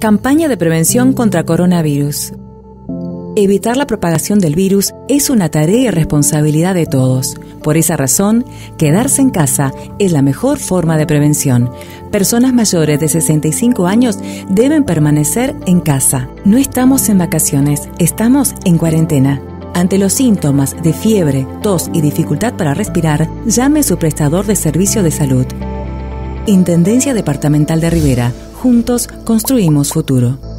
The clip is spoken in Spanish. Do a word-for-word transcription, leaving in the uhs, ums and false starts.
Campaña de prevención contra coronavirus. Evitar la propagación del virus es una tarea y responsabilidad de todos. Por esa razón, quedarse en casa es la mejor forma de prevención. Personas mayores de sesenta y cinco años deben permanecer en casa. No estamos en vacaciones, estamos en cuarentena. Ante los síntomas de fiebre, tos y dificultad para respirar, llame a su prestador de servicio de salud. Intendencia Departamental de Rivera. Juntos construimos futuro.